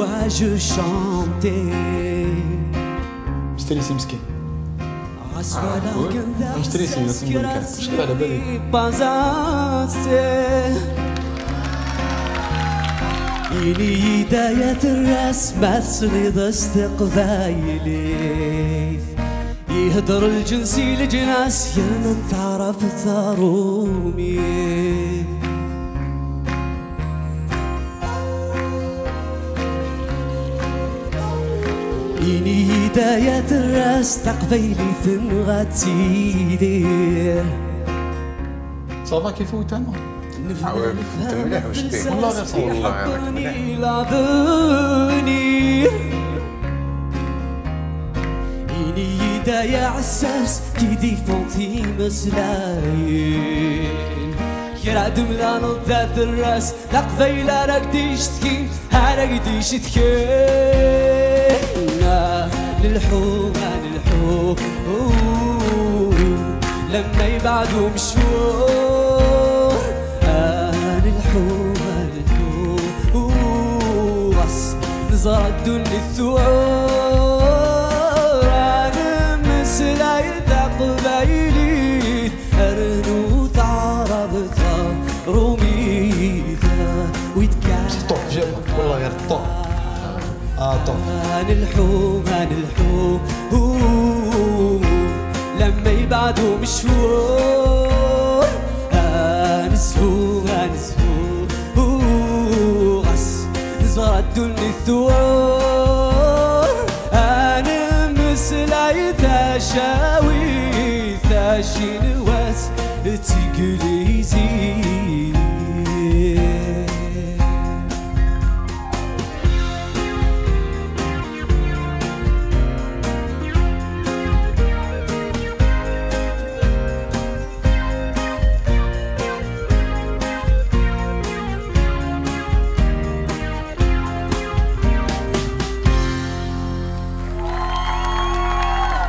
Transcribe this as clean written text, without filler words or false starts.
moi je chantais. اشتري سي مسكين. أسفل اشتري سي نقول لك شغل على بالي. إني هداية الرسمة تصليد استقبايلي يهدر الجنسي لجناس يا من تعرف ثرومي. إني هداية الراس تقبيلي فين غتيدير. صافا كيف هو تما؟ نفهم مليح واش دير والله غير صور والله غير مليح. إني هداية عساس كي ديفونتي مسلاين يرعد ملان ذات الراس لا قبيلة راك تشتكي هاراك تشتكي للحوم لما يبعدوا مشوار الحوم نزار الدنيا الثوار انا مسلاي قبايلي ارنوث عربتها روميتها ويتكعب طوح جاب والله غير طوح. طوح الحوم لما يبعدوا مشوار انسفو غس نزار الدنيا الثوار انا مسلاي تشاوي ثاشي نواس تقليزي